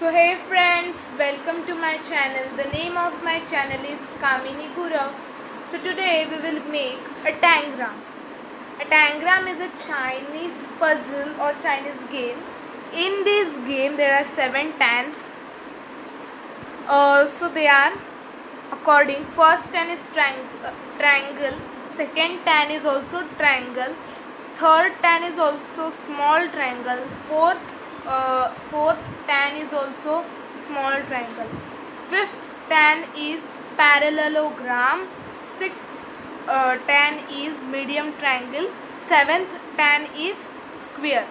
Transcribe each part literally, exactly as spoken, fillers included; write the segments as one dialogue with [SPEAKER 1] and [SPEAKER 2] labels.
[SPEAKER 1] So hey friends, welcome to my channel. The name of my channel is Kamini Gurav. So today we will make a tangram. A tangram is a Chinese puzzle or Chinese game. In this game there are seven tans. Uh, so they are according, first tan is triangle, triangle, second tan is also triangle, third tan is also small triangle, fourth uh, fourth tan is also small triangle, fifth tan is parallelogram, sixth uh, tan is medium triangle, seventh tan is square.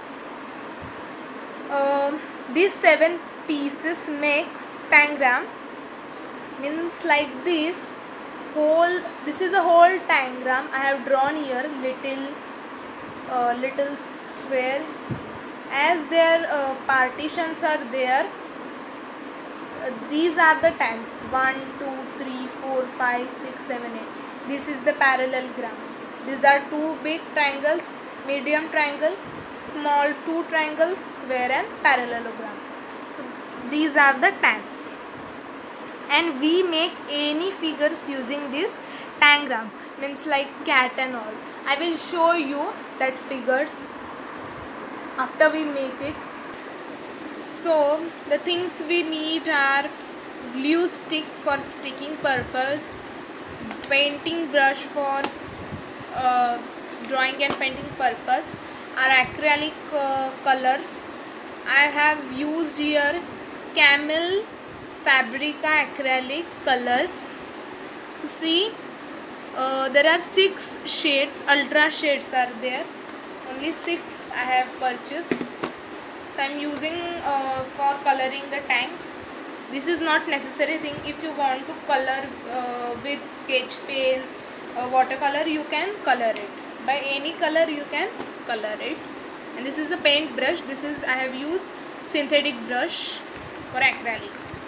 [SPEAKER 1] Uh, these seven pieces makes tangram. Means like this whole, this is a whole tangram I have drawn here, little uh, little square. As their uh, partitions are there, uh, these are the tans, one two three four five six seven eight. This is the parallelogram. These are two big triangles, medium triangle, small two triangles, square and parallelogram. So these are the tans, and we make any figures using this tangram, means like cat and all. I will show you that figures after we make it. So the things we need are glue stick for sticking purpose, painting brush for uh, drawing and painting purpose, our acrylic uh, colors. I have used here Camel Fabrica acrylic colors. So see, uh, there are six shades, ultra shades are there, only six I have purchased. So I am using uh, for coloring the tanks. This is not necessary thing. If you want to color uh, with sketch pen, uh, watercolor, you can color it. By any color you can color it. And this is a paint brush. This is, I have used synthetic brush for acrylic.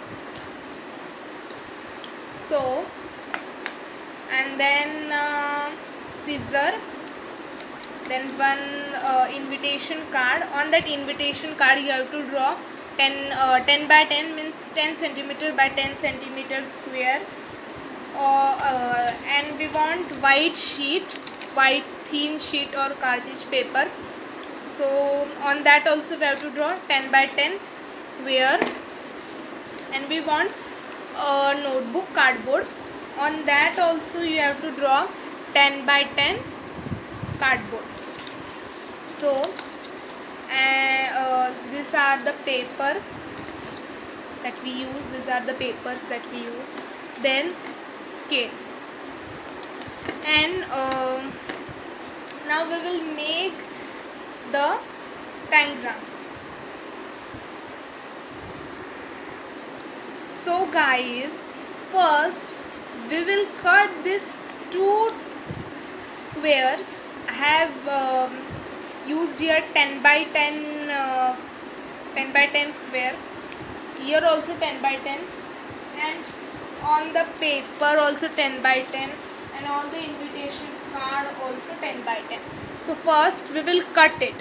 [SPEAKER 1] So, and then uh, scissor, then one uh, invitation card. On that invitation card you have to draw ten, uh, ten by ten, means ten centimeter by ten centimeter square. Uh, uh, and we want white sheet, white thin sheet or cartridge paper. So on that also we have to draw ten by ten square. And we want a notebook cardboard. On that also you have to draw ten by ten cardboard. So uh, uh, these are the paper that we use. These are the papers that we use. Then scale. And uh, now we will make the tangram. So guys, first we will cut this two squares. I have um, used here ten by ten, uh, ten by ten square. Here also ten by ten, and on the paper also ten by ten, and on the invitation card also ten by ten. So first we will cut it.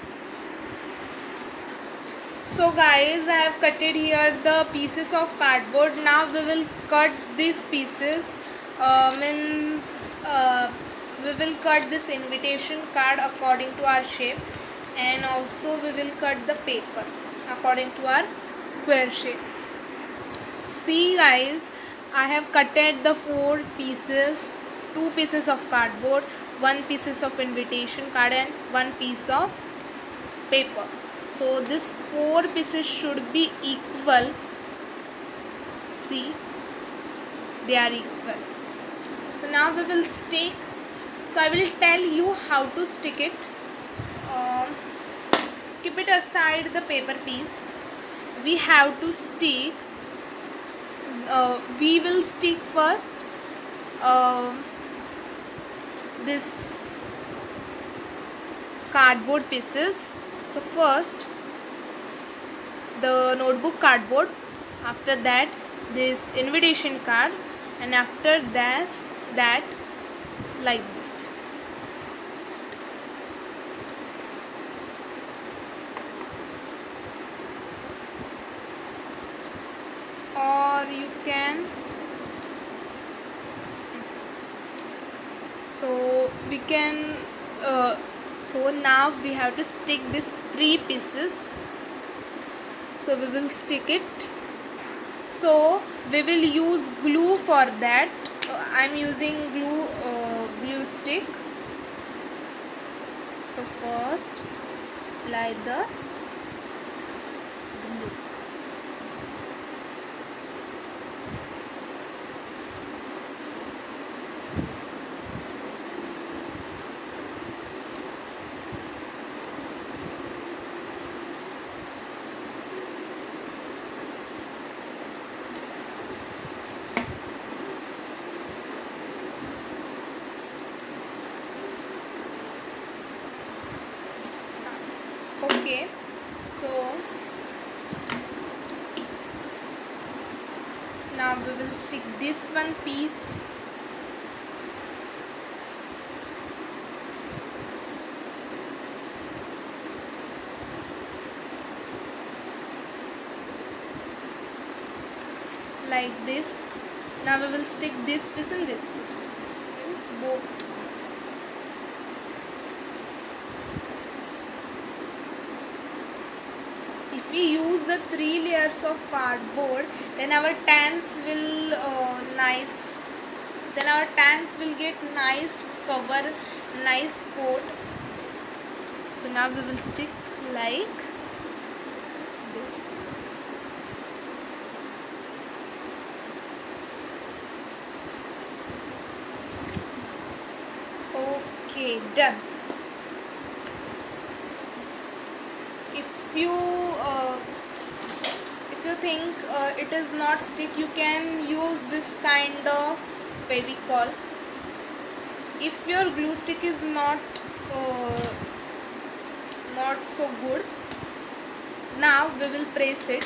[SPEAKER 1] So guys, I have cutted here the pieces of cardboard. Now we will cut these pieces, uh, means uh, we will cut this invitation card according to our shape, and also we will cut the paper according to our square shape. See guys, I have cutted the four pieces, two pieces of cardboard, one pieces of invitation card and one piece of paper. So this four pieces should be equal. See, they are equal. So now we will stick. So I will tell you how to stick it. Um, keep it aside the paper piece. We have to stick. Uh, we will stick first uh, this cardboard pieces. So first the notebook cardboard, after that this invitation card, and after that that like this. or you can, so we can uh, so now we have to stick these three pieces. So we will stick it. So we will use glue for that. uh, I'm using glue uh, glue stick. So first apply the glue. Okay, so now we will stick this one piece. Like this. Now we will stick this piece and this piece. Means both. If we use the three layers of cardboard, then our tans will uh, nice. Then our tans will get nice cover, nice coat. So now we will stick like this. Okay, done. If you uh, if you think uh, it is not stick, you can use this kind of Fevicol. If your glue stick is not uh, not so good, now we will press it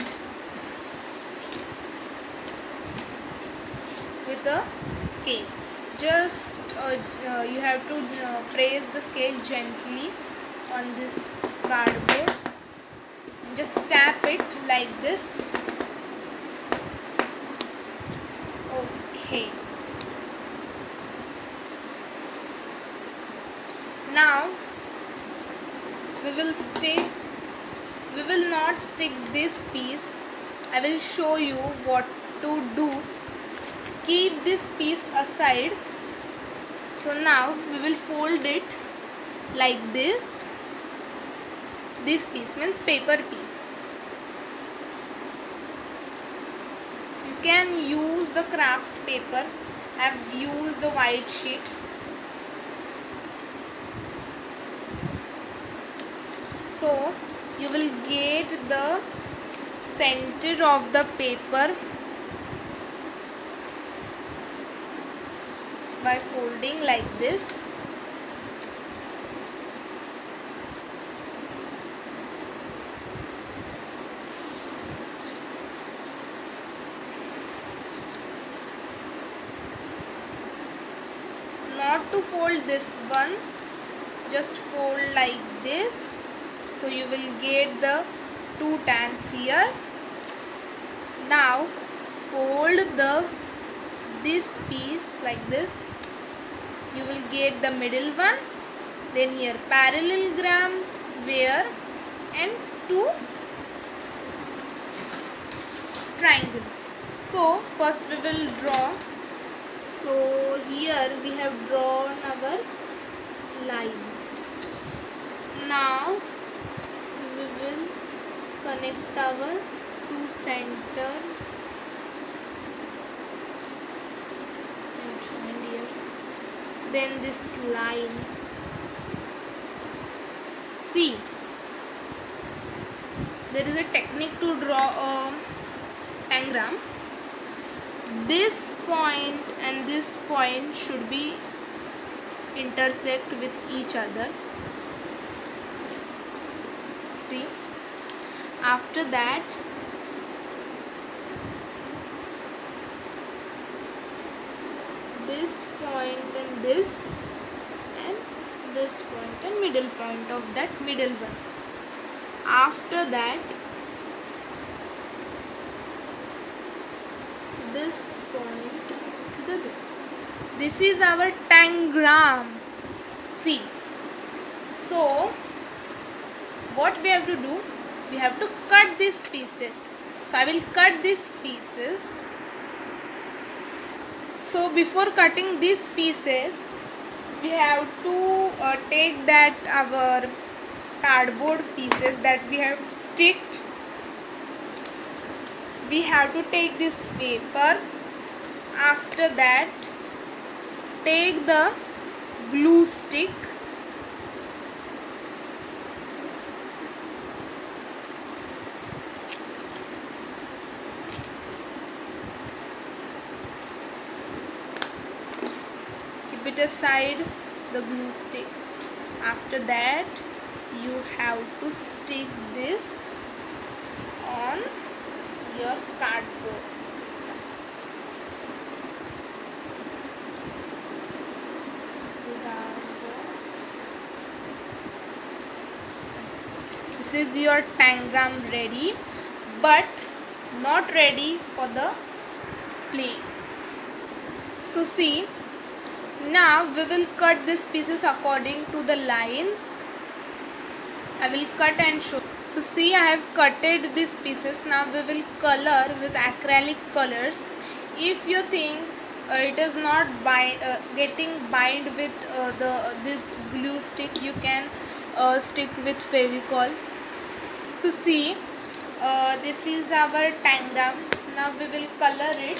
[SPEAKER 1] with a scale. Just uh, uh, you have to uh, press the scale gently on this cardboard. Just tap it like this. Okay. Now we will stick, we will not stick this piece. I will show you what to do. Keep this piece aside. So now we will fold it like this. This piece means paper piece. You can use the craft paper. I have used the white sheet. So you will get the center of the paper by folding like this. Not to fold this one, just fold like this. So you will get the two tans here. Now fold the this piece like this. You will get the middle one. Then here parallelogram, square and two triangles. So first we will draw. So here we have drawn our line. Now we will connect our two center and join here. Then this line. See, there is a technique to draw a tangram. This point and this point should be intersect with each other. See, after that this point and this and this point and middle point of that middle one. After that this point to the this. This is our tangram. See. So what we have to do? We have to cut these pieces. So I will cut these pieces. So before cutting these pieces, we have to uh, take that our cardboard pieces that we have sticked. We have to take this paper. After that, take the glue stick. Keep it aside, the glue stick. After that, you have to stick this on your cardboard. This is your tangram ready, but not ready for the play. So see, now we will cut these pieces according to the lines. I will cut and show. So see, I have cutted these pieces. Now we will color with acrylic colors. If you think uh, it is not bind, uh, getting bind with uh, the uh, this glue stick, you can uh, stick with Fevicol. So see, uh, this is our tangram. Now we will color it.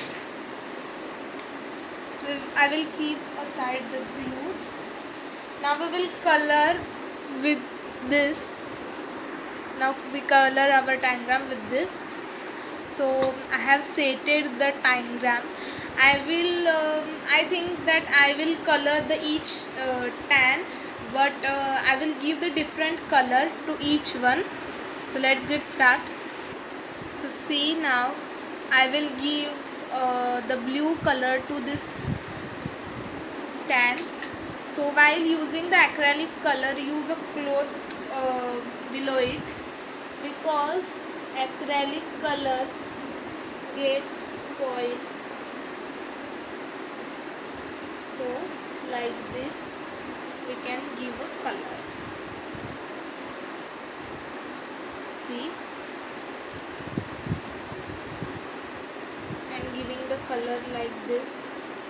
[SPEAKER 1] I will keep aside the glue. Now we will color with this. Now we color our tangram with this. So I have setted the tangram. I will um, I think that I will color the each uh, tan, but uh, I will give the different color to each one. So let's get start. So see, now I will give uh, the blue color to this tan. So while using the acrylic color, use a cloth uh, below it, because acrylic color get spoiled. So like this we can give a color. See, and giving the color like this.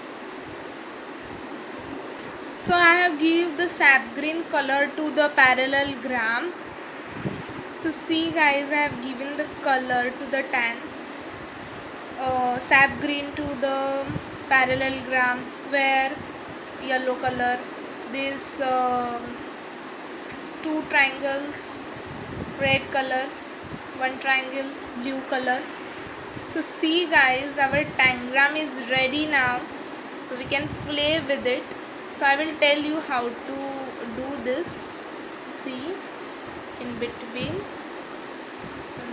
[SPEAKER 1] So I have give the sap green color to the parallelogram. So see guys, I have given the color to the tans. Uh, sap green to the parallelogram, square yellow color. This uh, two triangles red color, one triangle blue color. So see guys, our tangram is ready now. So we can play with it. So I will tell you how to do this. See, in between some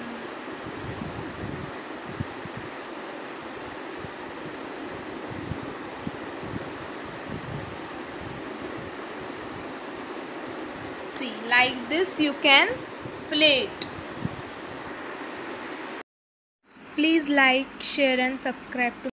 [SPEAKER 1] see, like this you can play it. Please like, share and subscribe to